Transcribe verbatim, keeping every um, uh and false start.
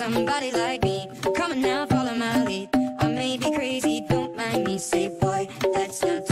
somebody like me. Come on now, follow my lead. I may be crazy, don't mind me. Say, boy, that's not